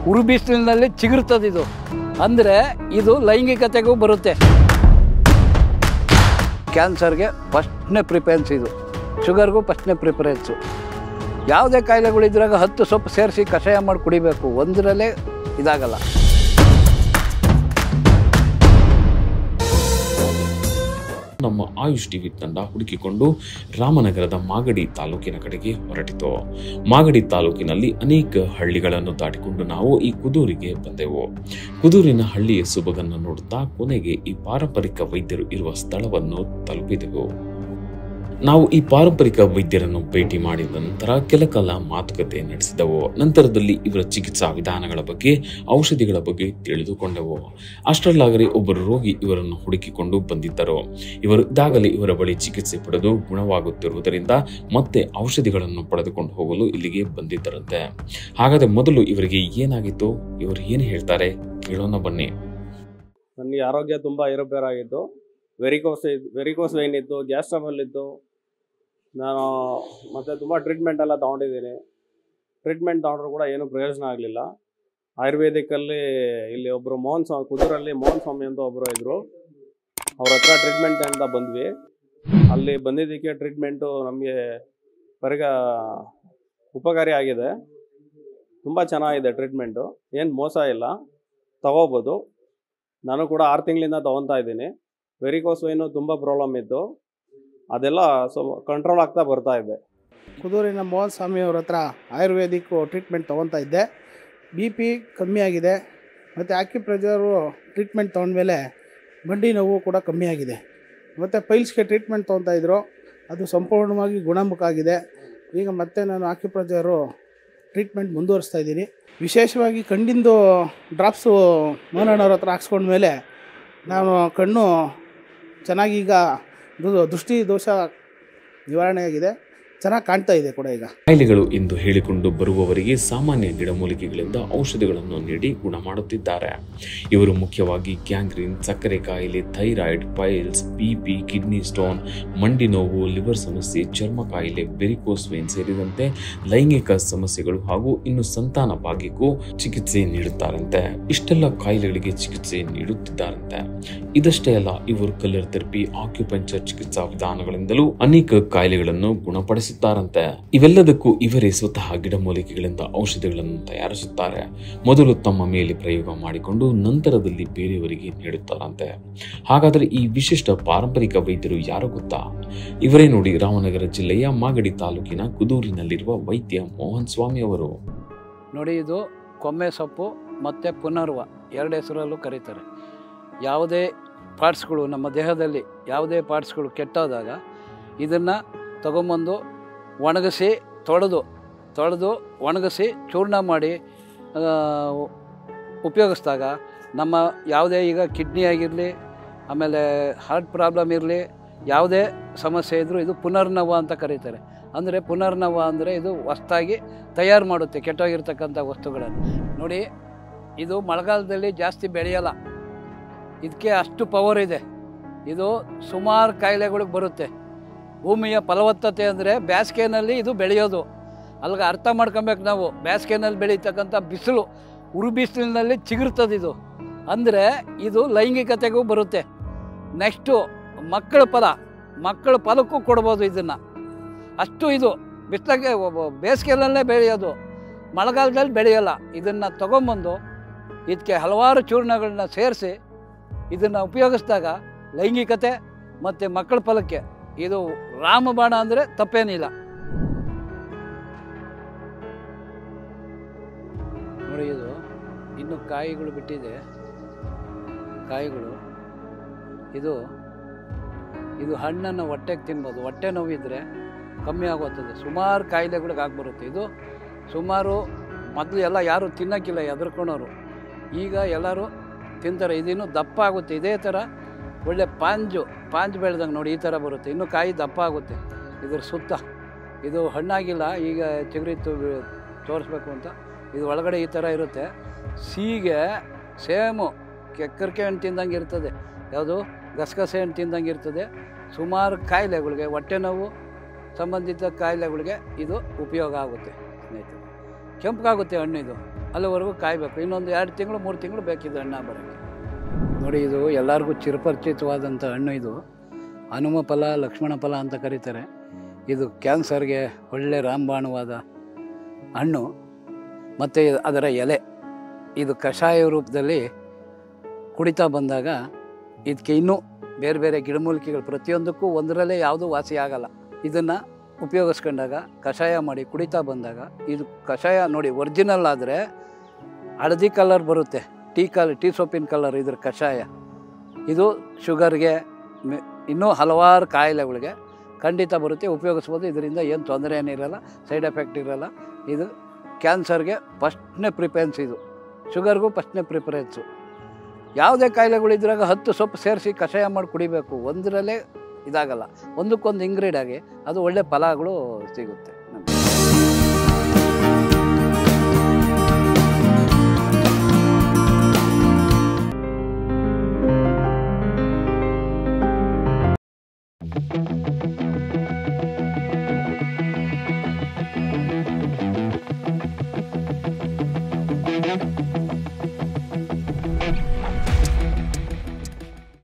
ಉರು ಬಿಸಿಲಿನಲ್ಲಿ ಚಿಗುರ್ತದೆ ಇದು. ಅಂದರೆ ಇದು ಲೈಂಗಿಕತೆಗೂ ಬರುತ್ತೆ. ಕ್ಯಾನ್ಸರ್ಗೆ ಫಸ್ಟ್ನೇ ಪ್ರಿಫರೆನ್ಸ್ ಇದು, ಶುಗರ್ಗೂ ಫಸ್ಟ್ನೇ ಪ್ರಿಫರೆನ್ಸು. ಯಾವುದೇ ಕಾಯಿಲೆಗಳಿದ್ರಾಗ 10 ಸೊಪ್ಪು ಸೇರಿಸಿ ಕಷಾಯ ಮಾಡಿ ಕುಡಿಬೇಕು, ಒಂದರಲ್ಲೇ ಇದಾಗಲ್ಲ. ನಮ್ಮ ಆಯುಷ್ ಟಿವಿ ತಂಡ ಹುಡುಕಿಕೊಂಡು ರಾಮನಗರದ ಮಾಗಡಿ ತಾಲೂಕಿನ ಕಡೆಗೆ ಹೊರಟಿತು. ಮಾಗಡಿ ತಾಲೂಕಿನಲ್ಲಿ ಅನೇಕ ಹಳ್ಳಿಗಳನ್ನು ದಾಟಿಕೊಂಡು ನಾವು ಈ ಕುದೂರಿಗೆ ಬಂದೆವು. ಕುದೂರಿನ ಹಳ್ಳಿಯ ಸೊಬಗನ್ನು ನೋಡುತ್ತಾ ಕೊನೆಗೆ ಈ ಪಾರಂಪರಿಕ ವೈದ್ಯರು ಇರುವ ಸ್ಥಳವನ್ನು ತಲುಪಿದೆವು. ನಾವು ಈ ಪಾರಂಪರಿಕ ವೈದ್ಯರನ್ನು ಭೇಟಿ ಮಾಡಿದ ನಂತರ ಕೆಲ ಕಾಲ ಮಾತುಕತೆ ನಡೆಸಿದೆವು. ನಂತರದಲ್ಲಿ ಇವರ ಚಿಕಿತ್ಸಾ ವಿಧಾನಗಳ ಬಗ್ಗೆ, ಔಷಧಿಗಳ ಬಗ್ಗೆ ತಿಳಿದುಕೊಂಡೆವು. ಅಷ್ಟರಲ್ಲಾಗಲೇ ಒಬ್ಬರು ರೋಗಿ ಇವರನ್ನು ಹುಡುಕಿಕೊಂಡು ಬಂದಿದ್ದರು. ಇವರು ಇದಾಗಲೇ ಇವರ ಬಳಿ ಚಿಕಿತ್ಸೆ ಪಡೆದು ಗುಣವಾಗುತ್ತಿರುವುದರಿಂದ ಮತ್ತೆ ಔಷಧಿಗಳನ್ನು ಪಡೆದುಕೊಂಡು ಹೋಗಲು ಇಲ್ಲಿಗೆ ಬಂದಿದ್ದರಂತೆ. ಹಾಗಾದರೆ ಮೊದಲು ಇವರಿಗೆ ಏನಾಗಿತ್ತು, ಇವರು ಏನು ಹೇಳ್ತಾರೆ ಕೇಳೋಣ ಬನ್ನಿ. ನನಗೆ ಆರೋಗ್ಯ ತುಂಬ ಏರುಪೇರಾಗಿತ್ತು. ವೆರಿಕೋಸ್ ವೈನ್ ಇತ್ತು, ಗ್ಯಾಸ್ ಟ್ರಬಲ್ ಇತ್ತು. ನಾನು ಮತ್ತು ತುಂಬ ಟ್ರೀಟ್ಮೆಂಟ್ ಎಲ್ಲ ತೊಗೊಂಡಿದ್ದೀನಿ. ಟ್ರೀಟ್ಮೆಂಟ್ ತೊಗೊಂಡ್ರು ಕೂಡ ಏನೂ ಪ್ರಯೋಜನ ಆಗಲಿಲ್ಲ. ಆಯುರ್ವೇದಿಕಲ್ಲಿ ಇಲ್ಲಿ ಒಬ್ಬರು ಕುದೂರಲ್ಲಿ ಮೋಹನ್ ಸ್ವಾಮಿ ಅಂತ ಒಬ್ಬರು ಇದ್ದರು. ಅವ್ರ ಹತ್ರ ಟ್ರೀಟ್ಮೆಂಟ್ ಅಂತ ಬಂದ್ವಿ. ಅಲ್ಲಿ ಬಂದಿದ್ದಕ್ಕೆ ಟ್ರೀಟ್ಮೆಂಟು ನಮಗೆ ಉಪಕಾರಿ ಆಗಿದೆ. ತುಂಬ ಚೆನ್ನಾಗಿದೆ ಟ್ರೀಟ್ಮೆಂಟು, ಏನು ಮೋಸ ಇಲ್ಲ, ತಗೋಬೋದು. ನಾನು ಕೂಡ 6 ತಿಂಗಳಿಂದ ತೊಗೊತಾ ಇದ್ದೀನಿ. ವೆರಿಕೋಸ್ ವೈನು ತುಂಬ ಪ್ರಾಬ್ಲಮ್ ಇತ್ತು, ಅದೆಲ್ಲ ಕಂಟ್ರೋಲ್ ಆಗ್ತಾ ಬರ್ತಾ ಇದೆ. ಕುದೂರಿನ ಮೋಹನ್ ಸ್ವಾಮಿ ಅವ್ರ ಹತ್ರ ಆಯುರ್ವೇದಿಕ್ ಟ್ರೀಟ್ಮೆಂಟ್ ತೊಗೊತಾ ಇದ್ದೆ. BP ಕಮ್ಮಿ ಆಗಿದೆ, ಮತ್ತು ಆಕ್ಯುಪ್ರೆಷರು ಟ್ರೀಟ್ಮೆಂಟ್ ತೊಗೊಂಡ್ಮೇಲೆ ಮಂಡಿ ನೋವು ಕೂಡ ಕಮ್ಮಿ ಆಗಿದೆ. ಮತ್ತು ಪೈಲ್ಸ್ಗೆ ಟ್ರೀಟ್ಮೆಂಟ್ ತೊಗೊತಾ ಇದ್ದರು, ಅದು ಸಂಪೂರ್ಣವಾಗಿ ಗುಣಮುಖ ಆಗಿದೆ. ಈಗ ಮತ್ತೆ ನಾನು ಆಕ್ಯುಪ್ರೆಷರು ಟ್ರೀಟ್ಮೆಂಟ್ ಮುಂದುವರಿಸ್ತಾ ಇದ್ದೀನಿ. ವಿಶೇಷವಾಗಿ ಕಣ್ಣಿಂದು ಡ್ರಾಪ್ಸು ಮೋಹನಣ್ಣವ್ರ ಹತ್ರ ಹಾಕ್ಸ್ಕೊಂಡ್ಮೇಲೆ ನಾನು ಕಣ್ಣು ಚೆನ್ನಾಗಿ ಈಗ ದೃಷ್ಟಿ ದೋಷ ನಿವಾರಣೆಯಾಗಿದೆ, ಚೆನ್ನಾಗಿ ಕಾಣ್ತಾ ಇದೆ ಕೂಡ ಈಗ. ಕಾಯಿಲೆಗಳು ಎಂದು ಹೇಳಿಕೊಂಡು ಬರುವವರಿಗೆ ಸಾಮಾನ್ಯ ಗಿಡಮೂಲಿಕೆಗಳಿಂದ ಔಷಧಿಗಳನ್ನು ನೀಡಿ ಗುಣ ಮಾಡುತ್ತಿದ್ದಾರೆ. ಇವರು ಮುಖ್ಯವಾಗಿ ಗ್ಯಾಂಗ್ರೀನ್, ಸಕ್ಕರೆ ಕಾಯಿಲೆ, thyroid, piles, BP, kidney stone, ಮಂಡಿ ನೋವು, ಲಿವರ್ ಸಮಸ್ಯೆ, ಚರ್ಮ ಕಾಯಿಲೆ, ವೆರಿಕೋಸ್ ವೈನ್ ಸೇರಿದಂತೆ ಲೈಂಗಿಕ ಸಮಸ್ಯೆಗಳು ಹಾಗೂ ಇನ್ನು ಸಂತಾನ ಭಾಗ್ಯಕ್ಕೂ ಚಿಕಿತ್ಸೆ ನೀಡುತ್ತಾರಂತೆ. ಇಷ್ಟೆಲ್ಲ ಕಾಯಿಲೆಗಳಿಗೆ ಚಿಕಿತ್ಸೆ ನೀಡುತ್ತಿದ್ದಾರಂತೆ. ಇದಷ್ಟೇ ಅಲ್ಲ, ಇವರು ಕಲರ್ ಥೆರಪಿ, ಆಕ್ಯುಪಂಕ್ಚರ್ ಚಿಕಿತ್ಸಾ ವಿಧಾನಗಳಿಂದಲೂ ಅನೇಕ ಕಾಯಿಲೆಗಳನ್ನು ಗುಣಪಡಿಸುತ್ತಾರಂತೆ. ಇವೆಲ್ಲದಕ್ಕೂ ಇವರೇ ಸ್ವತಃ ಗಿಡಮೂಲಿಕೆಗಳಿಂದ ಔಷಧಿಗಳನ್ನು ತಯಾರಿಸುತ್ತಾರೆ. ಮೊದಲು ತಮ್ಮ ಮೇಲೆ ಪ್ರಯೋಗ ಮಾಡಿಕೊಂಡು ನಂತರದಲ್ಲಿ ಬೇರೆಯವರಿಗೆ ನೀಡುತ್ತಾರಂತೆ. ಹಾಗಾದರೆ ಈ ವಿಶಿಷ್ಟ ಪಾರಂಪರಿಕ ವೈದ್ಯರು ಯಾರು ಗೊತ್ತಾ? ಇವರೇ ನೋಡಿ, ರಾಮನಗರ ಜಿಲ್ಲೆಯ ಮಾಗಡಿ ತಾಲೂಕಿನ ಕುದೂರಿನಲ್ಲಿರುವ ವೈದ್ಯ ಮೋಹನ್ ಸ್ವಾಮಿ ಅವರು. ನೋಡಿ, ಇದು ಕೊಮ್ಮೆ ಸೊಪ್ಪು ಮತ್ತು ಪುನರ್ವ 2 ಹೆಸರಲ್ಲೂ ಕರೀತಾರೆ. ಯಾವುದೇ ಪಾರ್ಟ್ಸ್ಗಳು ನಮ್ಮ ದೇಹದಲ್ಲಿ ಯಾವುದೇ ಪಾರ್ಟ್ಸ್ಗಳು ಕೆಟ್ಟೋದಾಗ ಇದನ್ನು ತಗೊಂಬಂದು ಒಣಗಿಸಿ ತೊಳೆದು ಒಣಗಿಸಿ ಚೂರ್ಣ ಮಾಡಿ ಉಪಯೋಗಿಸಿದಾಗ ನಮ್ಮ ಯಾವುದೇ ಈಗ ಕಿಡ್ನಿ ಆಗಿರಲಿ, ಆಮೇಲೆ ಹಾರ್ಟ್ ಪ್ರಾಬ್ಲಮ್ ಇರಲಿ, ಯಾವುದೇ ಸಮಸ್ಯೆ ಇದ್ದರೂ ಇದು ಪುನರ್ನವ ಅಂತ ಕರೀತಾರೆ. ಅಂದರೆ ಪುನರ್ನವ ಅಂದರೆ ಇದು ಹೊಸ್ದಾಗಿ ತಯಾರು ಮಾಡುತ್ತೆ ಕೆಟ್ಟೋಗಿರ್ತಕ್ಕಂಥ ವಸ್ತುಗಳನ್ನು. ನೋಡಿ, ಇದು ಮಳೆಗಾಲದಲ್ಲಿ ಜಾಸ್ತಿ ಬೆಳೆಯಲ್ಲ, ಇದಕ್ಕೆ ಅಷ್ಟು ಪವರ್ ಇದೆ. ಇದು ಸುಮಾರು ಕಾಯಿಲೆಗಳಿಗೆ ಬರುತ್ತೆ. ಭೂಮಿಯ ಫಲವತ್ತತೆ ಅಂದರೆ ಬೇಸಿಗೆನಲ್ಲಿ ಇದು ಬೆಳೆಯೋದು. ಅಲ್ಲಿಗೆ ಅರ್ಥ ಮಾಡ್ಕೊಬೇಕು ನಾವು. ಬೇಸಿಗೆನಲ್ಲಿ ಬೆಳೀತಕ್ಕಂಥ ಬಿಸಿಲು, ಉರು ಬಿಸಿಲಿನಲ್ಲಿ ಚಿಗುರ್ತದೆ ಇದು. ಅಂದರೆ ಇದು ಲೈಂಗಿಕತೆಗೂ ಬರುತ್ತೆ. ನೆಕ್ಸ್ಟು ಮಕ್ಕಳ ಫಲಕ್ಕೂ ಕೊಡ್ಬೋದು ಇದನ್ನು. ಅಷ್ಟು ಇದು ಬಿಸಿಲಿಗೆ ಬೇಸಿಗೆನಲ್ಲೇ ಬೆಳೆಯೋದು, ಮಳೆಗಾಲದಲ್ಲಿ ಬೆಳೆಯೋಲ್ಲ. ಇದನ್ನು ತೊಗೊಂಬಂದು ಇದಕ್ಕೆ ಹಲವಾರು ಚೂರ್ಣಗಳನ್ನ ಸೇರಿಸಿ ಇದನ್ನು ಉಪಯೋಗಿಸಿದಾಗ ಲೈಂಗಿಕತೆ ಮತ್ತು ಮಕ್ಕಳ ಫಲಕ್ಕೆ ಇದು ರಾಮಬಾಣ ಅಂದರೆ ತಪ್ಪೇನಿಲ್ಲ. ನೋಡಿ, ಇದು ಇನ್ನು ಕಾಯಿಗಳು ಬಿಟ್ಟಿದೆ. ಕಾಯಿಗಳು ಇದು ಹಣ್ಣನ್ನು ಹೊಟ್ಟೆಗೆ ತಿನ್ಬೋದು. ಹೊಟ್ಟೆ ನೋವಿದ್ರೆ ಕಮ್ಮಿ ಆಗುತ್ತದೆ. ಸುಮಾರು ಕಾಯಿಲೆಗಳಿಗೆ ಆಗ್ಬರುತ್ತೆ. ಇದು ಸುಮಾರು ಮೊದಲು ಎಲ್ಲ ಯಾರು ತಿನ್ನೋಕ್ಕಿಲ್ಲ, ಹೆದರ್ಕೊಳೋರು. ಈಗ ಎಲ್ಲರೂ ತಿಂತಾರೆ. ಇದಿನ್ನೂ ದಪ್ಪ ಆಗುತ್ತೆ. ಇದೇ ಥರ ಒಳ್ಳೆ ಪಾಂಜು ಬೆಳೆದಂಗೆ ನೋಡಿ, ಈ ಥರ ಬರುತ್ತೆ. ಇನ್ನೂ ಕಾಯಿ ದಪ್ಪ ಆಗುತ್ತೆ ಇದ್ರ ಸುತ್ತ. ಇದು ಹಣ್ಣಾಗಿಲ್ಲ, ಈಗ ಚಿಗುರಿ ತೋರಿಸ್ಬೇಕು ಅಂತ. ಇದು ಒಳಗಡೆ ಈ ಥರ ಇರುತ್ತೆ. ಸೀಗೆ ಸೇಮು ಕೆಕ್ಕರಿಕೆ ಹಣ್ಣು ತಿಂದಂಗೆ ಇರ್ತದೆ, ಯಾವುದು ಗಸಗಸೆ ಹಣ್ಣು ತಿಂದಂಗೆ ಇರ್ತದೆ. ಸುಮಾರು ಕಾಯಿಲೆಗಳಿಗೆ, ಹೊಟ್ಟೆ ನೋವು ಸಂಬಂಧಿತ ಕಾಯಿಲೆಗಳಿಗೆ ಇದು ಉಪಯೋಗ ಆಗುತ್ತೆ ಸ್ನೇಹಿತರೆ. ಕೆಂಪಗಾಗುತ್ತೆ ಹಣ್ಣು ಇದು. ಅಲ್ಲಿವರೆಗೂ ಕಾಯಬೇಕು. ಇನ್ನೊಂದು 2 ತಿಂಗಳು 3 ತಿಂಗಳು ಬೇಕಿದೆ ಹಣ್ಣು ಬರೋಕ್ಕೆ. ನೋಡಿ, ಇದು ಎಲ್ಲರಿಗೂ ಚಿರಪರಿಚಿತವಾದಂಥ ಹಣ್ಣು. ಇದು ಹನುಮ ಫಲ, ಲಕ್ಷ್ಮಣ ಫಲ ಅಂತ ಕರೀತಾರೆ. ಇದು ಕ್ಯಾನ್ಸರ್ಗೆ ಒಳ್ಳೆ ರಾಮಬಾಣವಾದ ಹಣ್ಣು. ಮತ್ತು ಅದರ ಎಲೆ ಇದು ಕಷಾಯ ರೂಪದಲ್ಲಿ ಕುಡಿತಾ ಬಂದಾಗ ಇದಕ್ಕೆ ಇನ್ನೂ ಬೇರೆ ಬೇರೆ ಗಿಡಮೂಲಿಕೆಗಳು ಪ್ರತಿಯೊಂದಕ್ಕೂ ಒಂದರಲ್ಲೇ ಯಾವುದೂ ವಾಸಿ ಆಗಲ್ಲ. ಇದನ್ನು ಉಪಯೋಗಿಸ್ಕೊಂಡಾಗ ಕಷಾಯ ಮಾಡಿ ಕುಡಿತಾ ಬಂದಾಗ, ಇದು ಕಷಾಯ ನೋಡಿ ಒರಿಜಿನಲ್ ಆದರೆ ಹಳದಿ ಕಲರ್ ಬರುತ್ತೆ, ಟೀ ಸೊಪ್ಪಿನ ಕಲರ್ ಇದ್ರ ಕಷಾಯ. ಇದು ಶುಗರ್ಗೆ ಇನ್ನೂ ಹಲವಾರು ಕಾಯಿಲೆಗಳಿಗೆ ಖಂಡಿತ ಬರುತ್ತೆ, ಉಪಯೋಗಿಸ್ಬೋದು. ಇದರಿಂದ ಏನು ತೊಂದರೆ ಏನಿರಲ್ಲ, ಸೈಡ್ ಎಫೆಕ್ಟ್ ಇರಲ್ಲ. ಇದು ಕ್ಯಾನ್ಸರ್ಗೆ ಫಸ್ಟ್ನೇ ಪ್ರಿಫರೆನ್ಸ್, ಇದು ಶುಗರ್ಗೂ ಫಸ್ಟ್ನೇ ಪ್ರಿಫರೆನ್ಸು. ಯಾವುದೇ ಕಾಯಿಲೆಗಳಿದ್ರಾಗ 10 ಸೊಪ್ಪು ಸೇರಿಸಿ ಕಷಾಯ ಮಾಡಿ ಕುಡಿಬೇಕು, ಒಂದರಲ್ಲೇ ಇದಾಗಲ್ಲ. ಒಂದಕ್ಕೊಂದು ಇಂಗ್ರೀಡ್ ಆಗಿ ಅದು ಒಳ್ಳೆ ಫಲಗಳು ಸಿಗುತ್ತೆ ನಮಗೆ.